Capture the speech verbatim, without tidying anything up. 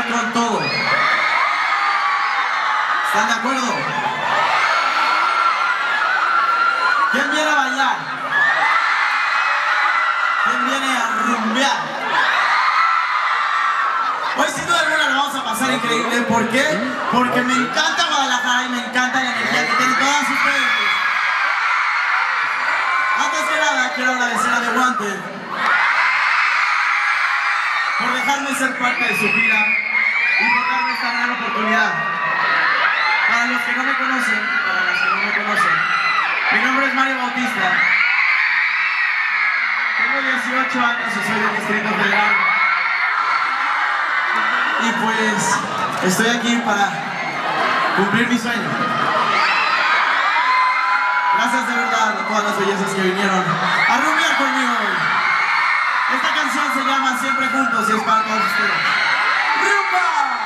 con todo. ¿Están de acuerdo? ¿Quién viene a bailar? ¿Quién viene a rumbear? Hoy sin duda alguna lo vamos a pasar increíble. ¿Por qué? Porque me encanta Guadalajara y me encanta la energía que tienen todas ustedes. Antes que nada, quiero agradecer a The Wanted por dejarme ser parte de su gira y por darme esta gran oportunidad. Para los que no me conocen, para las que no me conocen, mi nombre es Mario Bautista. Tengo dieciocho años y soy del Distrito Federal. Y pues estoy aquí para cumplir mi sueño. Gracias de verdad a todas las bellezas que vinieron a rumbear conmigo hoy. Esta canción se llama Siempre Juntos y es para todos ustedes. ¡Rumba!